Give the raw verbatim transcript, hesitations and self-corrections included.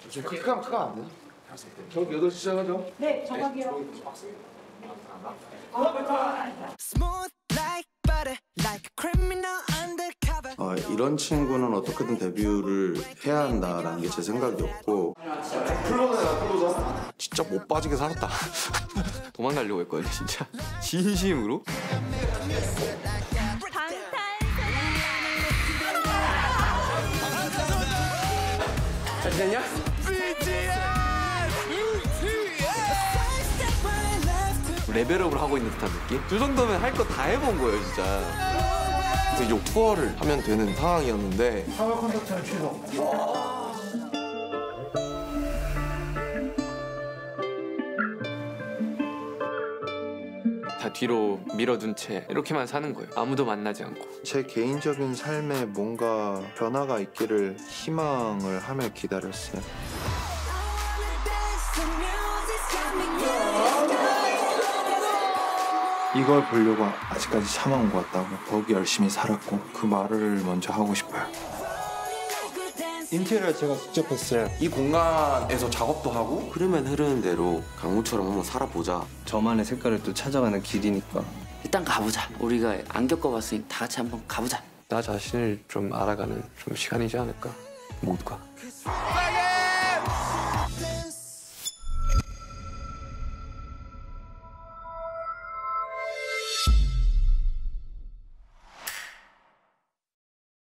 좀 크게 하면 크게 안 돼? 저녁 여덟 시 시작하죠? 네, 정확해요. 어, 이런 친구는 어떻게든 데뷔를 해야 한다라는 게 제 방법이었고 플로자야 플로자. 진짜 못 빠지게 살았다. 도망가려고 했거든요, 진짜. 진심으로. 잘 지냈냐? 레벨업을 하고 있는 듯한 느낌? 그 정도면 할 거 다 해본 거예요, 진짜. 그래서 요 투어를 하면 되는 상황이었는데 사과 컨덕트는 취소. 다 뒤로 밀어둔 채 이렇게만 사는 거예요. 아무도 만나지 않고. 제 개인적인 삶에 뭔가 변화가 있기를 희망을 하며 기다렸어요. 이걸 보려고 아직까지 참아온 것 같다고. 더욱 열심히 살았고 그 말을 먼저 하고 싶어요. 인테리어 제가 직접 했어요. 이 공간에서 작업도 하고 흐르면 흐르는 대로 강무처럼 한번 살아보자. 저만의 색깔을 또 찾아가는 길이니까. 일단 가보자. 우리가 안 겪어봤으니 다 같이 한번 가보자. 나 자신을 좀 알아가는 좀 시간이지 않을까, 모두가.